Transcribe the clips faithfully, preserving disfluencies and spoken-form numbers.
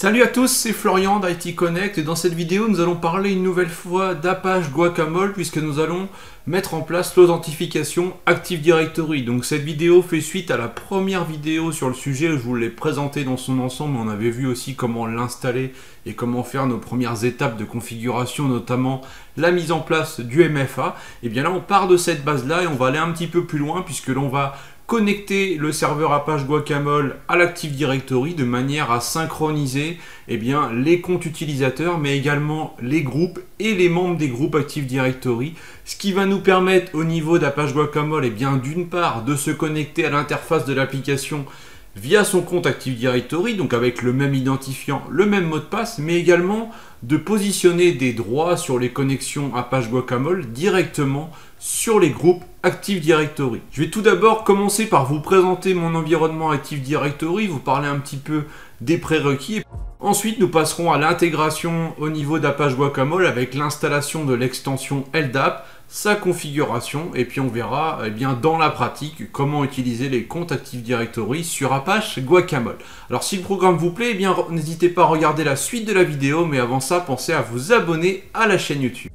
Salut à tous, c'est Florian d'I T Connect et dans cette vidéo nous allons parler une nouvelle fois d'Apache Guacamole puisque nous allons mettre en place l'authentification Active Directory. Donc cette vidéo fait suite à la première vidéo sur le sujet, je vous l'ai présenté dans son ensemble, on avait vu aussi comment l'installer et comment faire nos premières étapes de configuration, notamment la mise en place du M F A. Et bien là on part de cette base là et on va aller un petit peu plus loin puisque l'on va connecter le serveur Apache Guacamole à l'Active Directory de manière à synchroniser eh bien, les comptes utilisateurs mais également les groupes et les membres des groupes Active Directory, ce qui va nous permettre au niveau d'Apache Guacamole eh bien, d'une part de se connecter à l'interface de l'application via son compte Active Directory, donc avec le même identifiant, le même mot de passe, mais également de positionner des droits sur les connexions Apache Guacamole directement sur les groupes Active Directory. Je vais tout d'abord commencer par vous présenter mon environnement Active Directory, vous parler un petit peu des prérequis. Ensuite, nous passerons à l'intégration au niveau d'Apache Guacamole avec l'installation de l'extension L D A P, sa configuration, et puis on verra eh bien, dans la pratique comment utiliser les comptes Active Directory sur Apache Guacamole. Alors si le programme vous plaît, eh bien n'hésitez pas à regarder la suite de la vidéo, mais avant ça, pensez à vous abonner à la chaîne YouTube.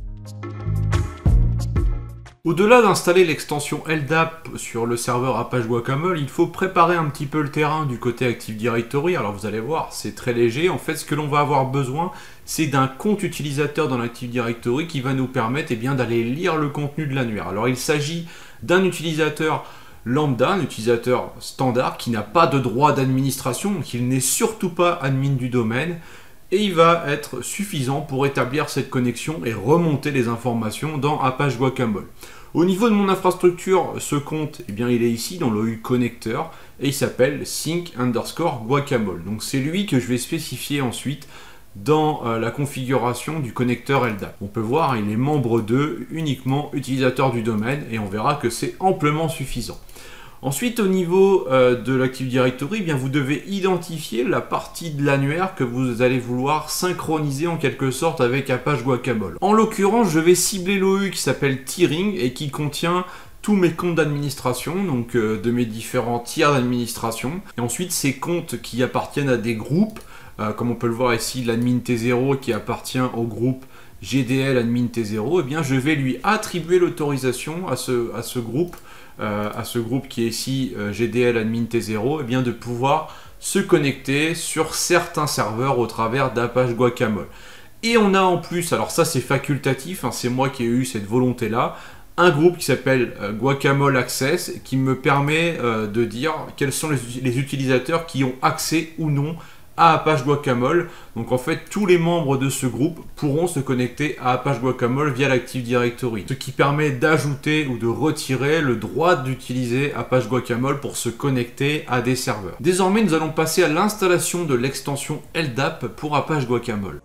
Au-delà d'installer l'extension L D A P sur le serveur Apache Guacamole, il faut préparer un petit peu le terrain du côté Active Directory. Alors vous allez voir, c'est très léger. En fait, ce que l'on va avoir besoin, c'est d'un compte utilisateur dans l'Active Directory qui va nous permettre eh bien, d'aller lire le contenu de l'annuaire. Alors il s'agit d'un utilisateur lambda, un utilisateur standard qui n'a pas de droit d'administration, donc il n'est surtout pas admin du domaine. Et il va être suffisant pour établir cette connexion et remonter les informations dans Apache Guacamole. Au niveau de mon infrastructure, ce compte, eh bien, il est ici dans le U connecteur et il s'appelle sync underscore guacamole. Donc c'est lui que je vais spécifier ensuite dans euh, la configuration du connecteur L D A P. On peut voir, il est membre deux, uniquement utilisateur du domaine et on verra que c'est amplement suffisant. Ensuite, au niveau euh, de l'Active Directory, eh bien, vous devez identifier la partie de l'annuaire que vous allez vouloir synchroniser en quelque sorte avec Apache Guacamole. En l'occurrence, je vais cibler l'O U qui s'appelle Tiering et qui contient tous mes comptes d'administration, donc euh, de mes différents tiers d'administration. Et ensuite, ces comptes qui appartiennent à des groupes, euh, comme on peut le voir ici, l'admin T zéro qui appartient au groupe G D L admin T zéro, eh bien, je vais lui attribuer l'autorisation à ce, à ce groupe Euh, à ce groupe qui est ici euh, G D L admin T zéro, et bien de pouvoir se connecter sur certains serveurs au travers d'Apache Guacamole. Et on a en plus, alors ça c'est facultatif, hein, c'est moi qui ai eu cette volonté là, un groupe qui s'appelle euh, Guacamole Access qui me permet euh, de dire quels sont les, les utilisateurs qui ont accès ou non à Apache Guacamole. Donc en fait tous les membres de ce groupe pourront se connecter à Apache Guacamole via l'Active Directory, ce qui permet d'ajouter ou de retirer le droit d'utiliser Apache Guacamole pour se connecter à des serveurs. Désormais nous allons passer à l'installation de l'extension L D A P pour Apache Guacamole.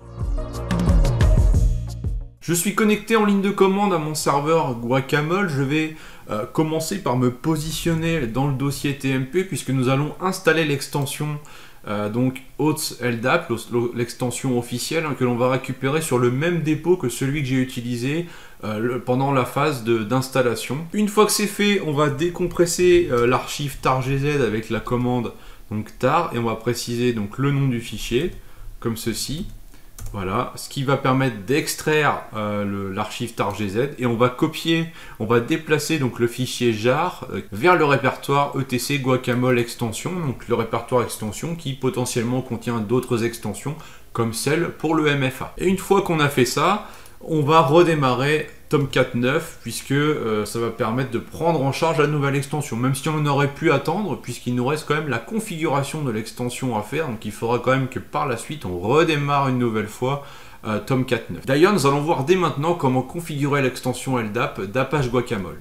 Je suis connecté en ligne de commande à mon serveur Guacamole. Je vais euh, commencer par me positionner dans le dossier T M P puisque nous allons installer l'extension Euh, donc Hosts L D A P, l'extension officielle hein, que l'on va récupérer sur le même dépôt que celui que j'ai utilisé euh, le, pendant la phase d'installation. Une fois que c'est fait, on va décompresser euh, l'archive targz avec la commande donc tar et on va préciser donc le nom du fichier comme ceci. Voilà, ce qui va permettre d'extraire euh, l'archive targz et on va copier, on va déplacer donc le fichier jar euh, vers le répertoire etc guacamole extension, donc le répertoire extension qui potentiellement contient d'autres extensions comme celle pour le M F A. Et une fois qu'on a fait ça, on va redémarrer Tomcat neuf puisque euh, ça va permettre de prendre en charge la nouvelle extension, même si on aurait pu attendre puisqu'il nous reste quand même la configuration de l'extension à faire, donc il faudra quand même que par la suite on redémarre une nouvelle fois euh, Tomcat neuf. D'ailleurs nous allons voir dès maintenant comment configurer l'extension L D A P d'Apache Guacamole.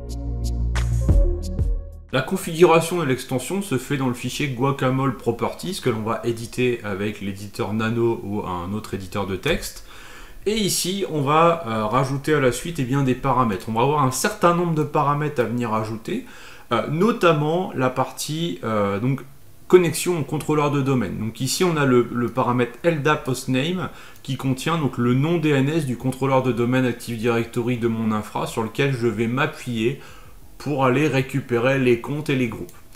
La configuration de l'extension se fait dans le fichier Guacamole Properties que l'on va éditer avec l'éditeur Nano ou un autre éditeur de texte. Et ici, on va euh, rajouter à la suite eh bien, des paramètres. On va avoir un certain nombre de paramètres à venir ajouter, euh, notamment la partie euh, donc, connexion au contrôleur de domaine. Donc ici, on a le, le paramètre L D A P hostname qui contient donc, le nom D N S du contrôleur de domaine Active Directory de mon infra sur lequel je vais m'appuyer pour aller récupérer les comptes et les groupes.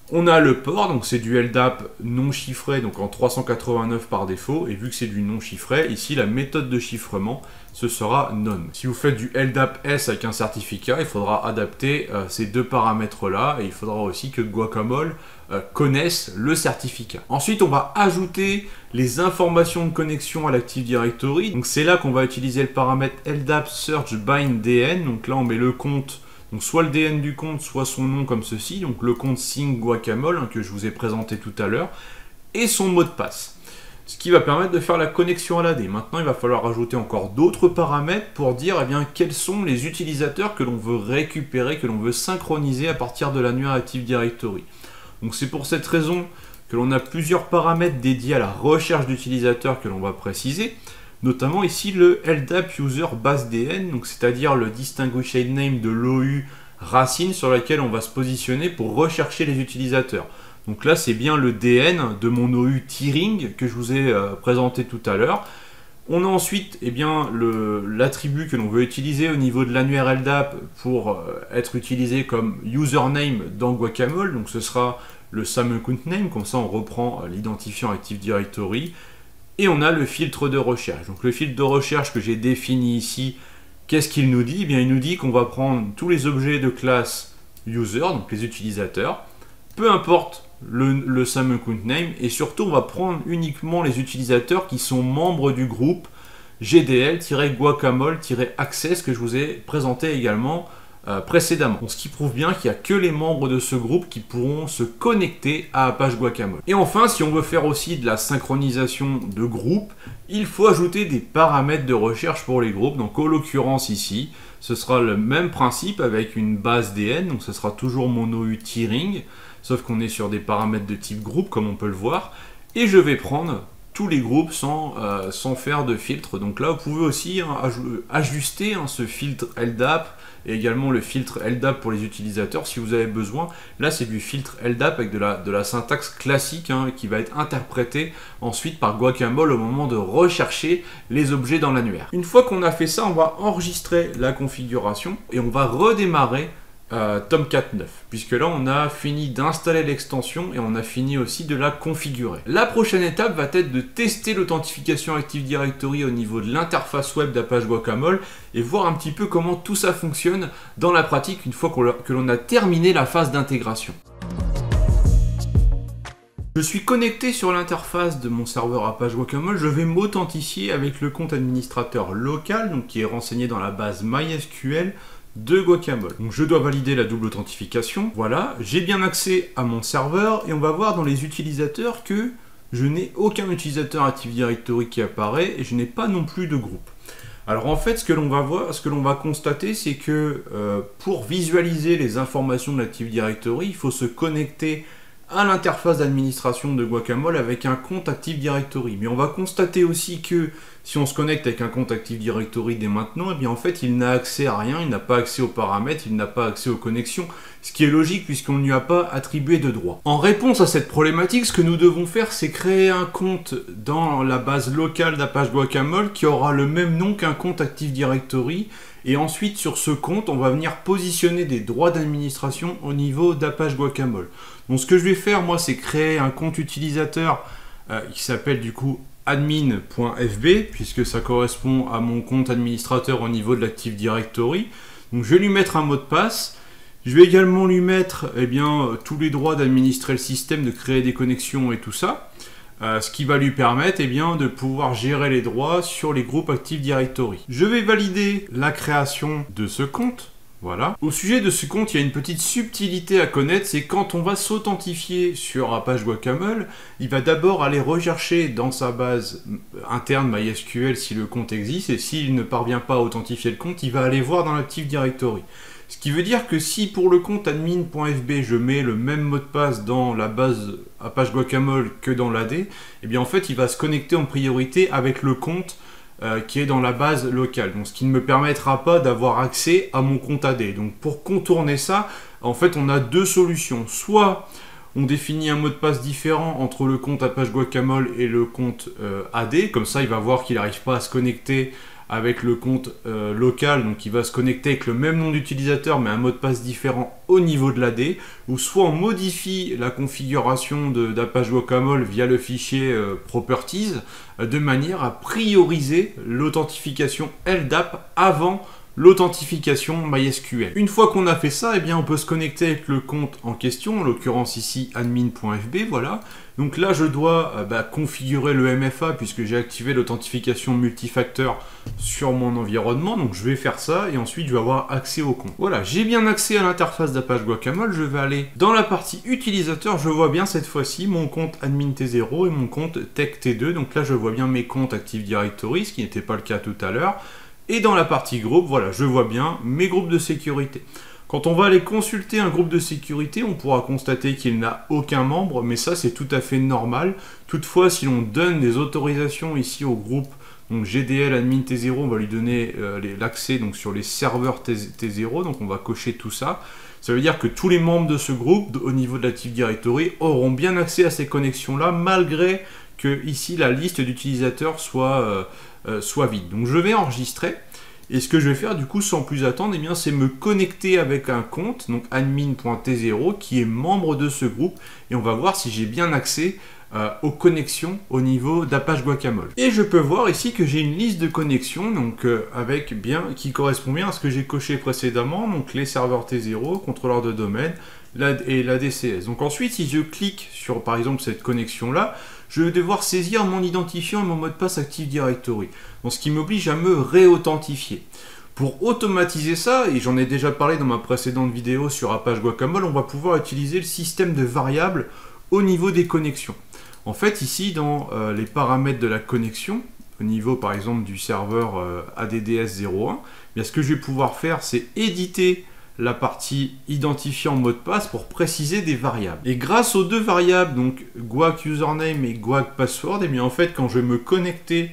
On a le port, donc c'est du L D A P non chiffré, donc en trois cent quatre-vingt-neuf par défaut, et vu que c'est du non chiffré, ici la méthode de chiffrement, ce sera none. Si vous faites du L D A P S avec un certificat, il faudra adapter euh, ces deux paramètres-là, et il faudra aussi que Guacamole euh, connaisse le certificat. Ensuite, on va ajouter les informations de connexion à l'Active Directory, donc c'est là qu'on va utiliser le paramètre L D A P Search Bind D N, donc là on met le compte. Donc soit le D N du compte, soit son nom comme ceci, donc le compte Sync Guacamole hein, que je vous ai présenté tout à l'heure, et son mot de passe. Ce qui va permettre de faire la connexion à l'A D. Maintenant, il va falloir rajouter encore d'autres paramètres pour dire eh bien, quels sont les utilisateurs que l'on veut récupérer, que l'on veut synchroniser à partir de l'annuaire Active Directory. Donc c'est pour cette raison que l'on a plusieurs paramètres dédiés à la recherche d'utilisateurs que l'on va préciser. Notamment ici le L D A P User Base D N, donc c'est-à-dire le Distinguished Name de l'O U racine sur laquelle on va se positionner pour rechercher les utilisateurs. Donc là c'est bien le D N de mon O U Tiering que je vous ai euh, présenté tout à l'heure. On a ensuite eh bien, l'attribut que l'on veut utiliser au niveau de l'annuaire L D A P pour euh, être utilisé comme username dans Guacamole, donc ce sera le same account name, comme ça on reprend euh, l'identifiant Active Directory. Et on a le filtre de recherche. Donc le filtre de recherche que j'ai défini ici, qu'est-ce qu'il nous dit? Eh bien, il nous dit qu'on va prendre tous les objets de classe user, donc les utilisateurs, peu importe le, le same account name, et surtout on va prendre uniquement les utilisateurs qui sont membres du groupe G D L-Guacamole-Access que je vous ai présenté également Euh, précédemment. Donc, ce qui prouve bien qu'il n'y a que les membres de ce groupe qui pourront se connecter à Apache Guacamole. Et enfin, si on veut faire aussi de la synchronisation de groupe, il faut ajouter des paramètres de recherche pour les groupes. Donc en l'occurrence ici, ce sera le même principe avec une base D N, donc ce sera toujours mon O U Tiering, sauf qu'on est sur des paramètres de type groupe comme on peut le voir, et je vais prendre tous les groupes sans, euh, sans faire de filtre. Donc là, vous pouvez aussi hein, ajuster hein, ce filtre L D A P et également le filtre L D A P pour les utilisateurs si vous avez besoin. Là, c'est du filtre L D A P avec de la, de la syntaxe classique hein, qui va être interprétée ensuite par Guacamole au moment de rechercher les objets dans l'annuaire. Une fois qu'on a fait ça, on va enregistrer la configuration et on va redémarrer Euh, Tomcat neuf, puisque là on a fini d'installer l'extension et on a fini aussi de la configurer. La prochaine étape va être de tester l'authentification Active Directory au niveau de l'interface web d'Apache Guacamole et voir un petit peu comment tout ça fonctionne dans la pratique une fois qu'on que l'on a terminé la phase d'intégration. Je suis connecté sur l'interface de mon serveur Apache Guacamole, je vais m'authentifier avec le compte administrateur local, donc qui est renseigné dans la base MySQL de Guacamole. Donc je dois valider la double authentification. Voilà, j'ai bien accès à mon serveur et on va voir dans les utilisateurs que je n'ai aucun utilisateur Active Directory qui apparaît et je n'ai pas non plus de groupe. Alors en fait, ce que l'on va voir, ce que l'on va constater, c'est que euh, pour visualiser les informations de l'Active Directory, il faut se connecter à l'interface d'administration de Guacamole avec un compte Active Directory. Mais on va constater aussi que si on se connecte avec un compte Active Directory dès maintenant, eh bien en fait il n'a accès à rien, il n'a pas accès aux paramètres, il n'a pas accès aux connexions, ce qui est logique puisqu'on ne lui a pas attribué de droit. En réponse à cette problématique, ce que nous devons faire, c'est créer un compte dans la base locale d'Apache Guacamole qui aura le même nom qu'un compte Active Directory. Et ensuite, sur ce compte, on va venir positionner des droits d'administration au niveau d'Apache Guacamole. Donc ce que je vais faire, moi, c'est créer un compte utilisateur euh, qui s'appelle du coup admin point f b, puisque ça correspond à mon compte administrateur au niveau de l'Active Directory. Donc je vais lui mettre un mot de passe. Je vais également lui mettre eh bien, tous les droits d'administrer le système, de créer des connexions et tout ça. Euh, ce qui va lui permettre eh bien, de pouvoir gérer les droits sur les groupes Active Directory. Je vais valider la création de ce compte. Voilà. Au sujet de ce compte, il y a une petite subtilité à connaître, c'est quand on va s'authentifier sur Apache Guacamole, il va d'abord aller rechercher dans sa base interne MySQL si le compte existe, et s'il ne parvient pas à authentifier le compte, il va aller voir dans l'Active Directory. Ce qui veut dire que si pour le compte admin point f b je mets le même mot de passe dans la base Apache Guacamole que dans l'A D, eh bien en fait il va se connecter en priorité avec le compte euh, qui est dans la base locale. Donc ce qui ne me permettra pas d'avoir accès à mon compte A D. Donc pour contourner ça, en fait on a deux solutions. Soit on définit un mot de passe différent entre le compte Apache Guacamole et le compte euh, A D, comme ça il va voir qu'il n'arrive pas à se connecter avec le compte euh, local, donc qui va se connecter avec le même nom d'utilisateur mais un mot de passe différent au niveau de l'A D, ou soit on modifie la configuration d'Apache Guacamole via le fichier euh, Properties euh, de manière à prioriser l'authentification L D A P avant l'authentification MySQL. Une fois qu'on a fait ça, eh bien on peut se connecter avec le compte en question, en l'occurrence ici admin point f b, voilà. Donc là je dois euh, bah, configurer le M F A puisque j'ai activé l'authentification multifacteur sur mon environnement, donc je vais faire ça et ensuite je vais avoir accès au compte. Voilà, j'ai bien accès à l'interface d'Apache Guacamole, je vais aller dans la partie utilisateur, je vois bien cette fois-ci mon compte admin T zéro et mon compte tech T deux, donc là je vois bien mes comptes Active Directory, ce qui n'était pas le cas tout à l'heure. Et dans la partie groupe, voilà, je vois bien mes groupes de sécurité. Quand on va aller consulter un groupe de sécurité, on pourra constater qu'il n'a aucun membre, mais ça c'est tout à fait normal. Toutefois, si l'on donne des autorisations ici au groupe, donc G D L admin T zéro, on va lui donner euh, l'accès donc sur les serveurs T zéro, donc on va cocher tout ça. Ça veut dire que tous les membres de ce groupe, au niveau de l'Active Directory, auront bien accès à ces connexions-là, malgré que ici la liste d'utilisateurs soit... Euh, Euh, soit vide. Donc je vais enregistrer et ce que je vais faire du coup sans plus attendre, eh bien c'est me connecter avec un compte, donc admin point T zéro qui est membre de ce groupe et on va voir si j'ai bien accès euh, aux connexions au niveau d'Apache Guacamole. Et je peux voir ici que j'ai une liste de connexions donc euh, avec bien qui correspond bien à ce que j'ai coché précédemment, donc les serveurs T zéro, contrôleur de domaine la, et la D C S. Donc ensuite si je clique sur par exemple cette connexion là, je vais devoir saisir mon identifiant et mon mot de passe Active Directory. Donc, ce qui m'oblige à me réauthentifier. Pour automatiser ça, et j'en ai déjà parlé dans ma précédente vidéo sur Apache Guacamole, on va pouvoir utiliser le système de variables au niveau des connexions. En fait, ici, dans euh, les paramètres de la connexion, au niveau par exemple du serveur euh, A D D S zéro un, bien, ce que je vais pouvoir faire, c'est éditer la partie identifiant mot de passe pour préciser des variables. Et grâce aux deux variables, donc guac username et guac password, et bien en fait quand je vais me connecter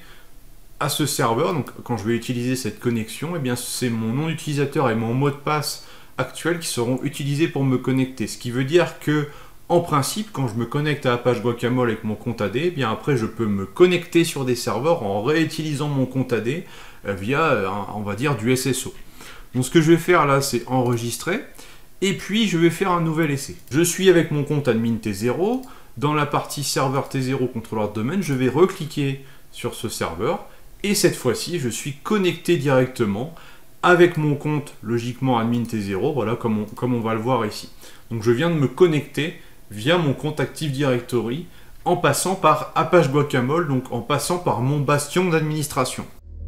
à ce serveur, donc quand je vais utiliser cette connexion, et bien c'est mon nom d'utilisateur et mon mot de passe actuel qui seront utilisés pour me connecter. Ce qui veut dire que en principe, quand je me connecte à Apache Guacamole avec mon compte A D, eh bien après je peux me connecter sur des serveurs en réutilisant mon compte A D euh, via, euh, on va dire, du S S O. Donc ce que je vais faire là, c'est enregistrer, et puis je vais faire un nouvel essai. Je suis avec mon compte admin T zéro, dans la partie serveur T zéro contrôleur de domaine, je vais recliquer sur ce serveur, et cette fois-ci, je suis connecté directement avec mon compte, logiquement admin T zéro, voilà, comme on, comme on va le voir ici. Donc je viens de me connecter via mon compte Active Directory, en passant par Apache Guacamole, donc en passant par mon bastion d'administration.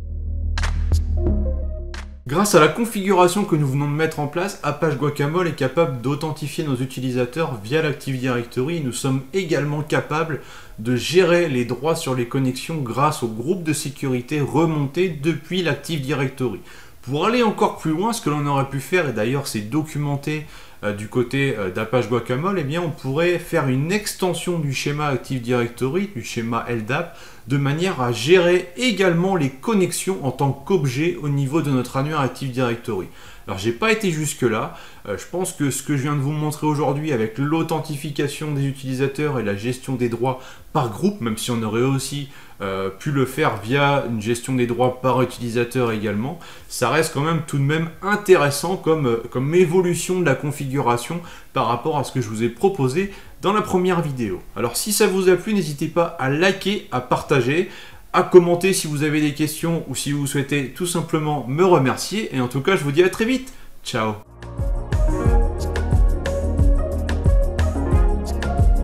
Grâce à la configuration que nous venons de mettre en place, Apache Guacamole est capable d'authentifier nos utilisateurs via l'Active Directory. Nous sommes également capables de gérer les droits sur les connexions grâce au groupe de sécurité remonté depuis l'Active Directory. Pour aller encore plus loin, ce que l'on aurait pu faire, et d'ailleurs c'est documenté euh, du côté euh, d'Apache Guacamole, eh bien on pourrait faire une extension du schéma Active Directory, du schéma L D A P, de manière à gérer également les connexions en tant qu'objet au niveau de notre annuaire Active Directory. Alors j'ai pas été jusque là, euh, je pense que ce que je viens de vous montrer aujourd'hui avec l'authentification des utilisateurs et la gestion des droits par groupe, même si on aurait aussi euh, pu le faire via une gestion des droits par utilisateur également, ça reste quand même tout de même intéressant comme, euh, comme évolution de la configuration par rapport à ce que je vous ai proposé dans la première vidéo. Alors si ça vous a plu, n'hésitez pas à liker, à partager, à commenter si vous avez des questions ou si vous souhaitez tout simplement me remercier. Et en tout cas, je vous dis à très vite. Ciao.